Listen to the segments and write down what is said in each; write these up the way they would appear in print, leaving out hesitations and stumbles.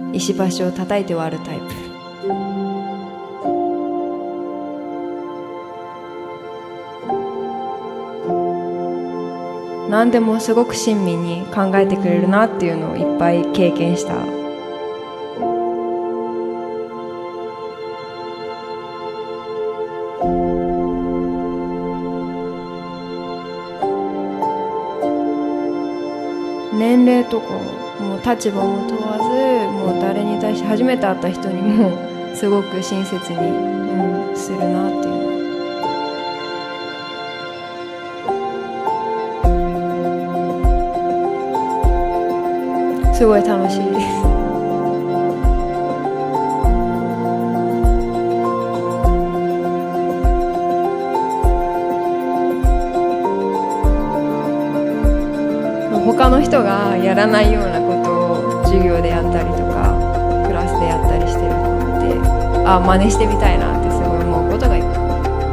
石橋を叩いて割るタイプ。何でもすごく親身に考えてくれるなっていうのをいっぱい経験した。年齢とかもう立場も問わず、もう誰に対して初めて会った人にもすごく親切に、するなっていう。すごい楽しいです。他の人がやらないようなことを授業でやったりとかクラスでやったりしてるのって真似してみたいなってすごい思うことがいっぱい。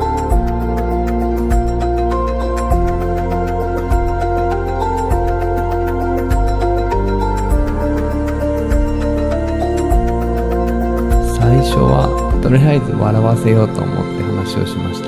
最初はとりあえず笑わせようと思って話をしました。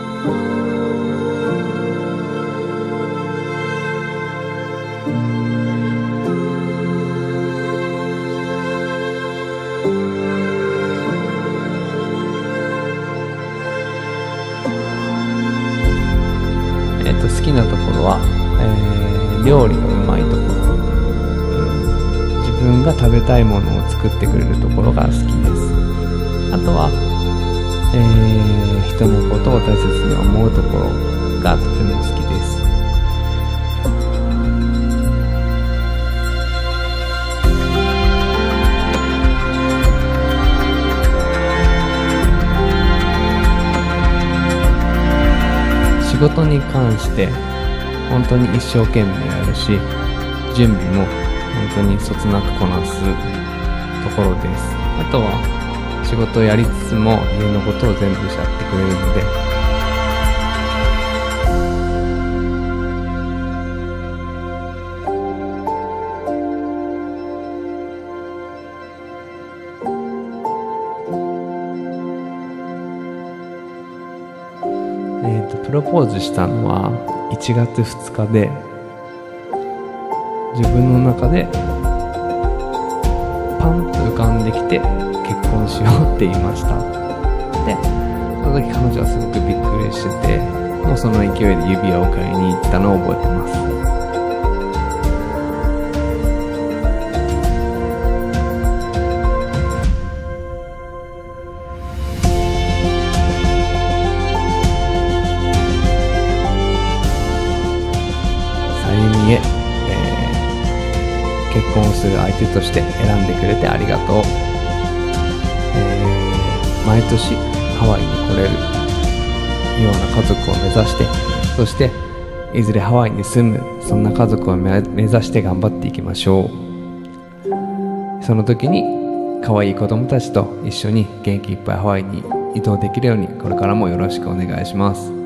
好きなところは、料理のうまいところ、自分が食べたいものを作ってくれるところが好きです。あとは、人のことを大切に思うところがとても好きです。仕事に関して本当に一生懸命やるし、準備も本当にそつなくこなすところです。あとは仕事をやりつつも家のことを全部しちゃってくれるので、プロポーズしたのは1月2日で、自分の中でパンと浮かんできて結婚しようって言いました。で、その時彼女はすごくびっくりしてて、もうその勢いで指輪を買いに行ったのを覚えてます。結婚する相手として選んでくれてありがとう。毎年ハワイに来れるような家族を目指して、そしていずれハワイに住む、そんな家族を目指して頑張っていきましょう。その時に可愛い子供たちと一緒に元気いっぱいハワイに移動できるように、これからもよろしくお願いします。